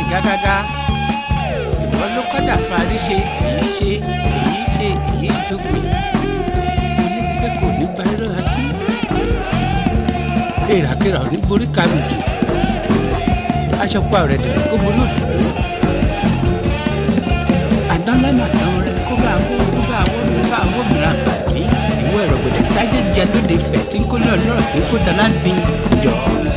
gágágá ìwọ ló kọ́dà fàárí ṣe èyí dógbìn onípẹ́ kò ní gba irọ́ àti kéèràkéèrà ò ní borí kàbìtì aṣọpá rẹ̀ dẹ̀ kó borí òdòdó àdánlẹ́nu àtàwọn rẹ̀ kó bá àwọn mìíràn fàárí ìwọ ẹ̀rọ gbọdọ̀ tájẹ́ jẹ lóde fẹ̀ tí ń kó lọ́ọ̀lọ́ọ̀ tí ń kó dáná dín jọ̀ọ́.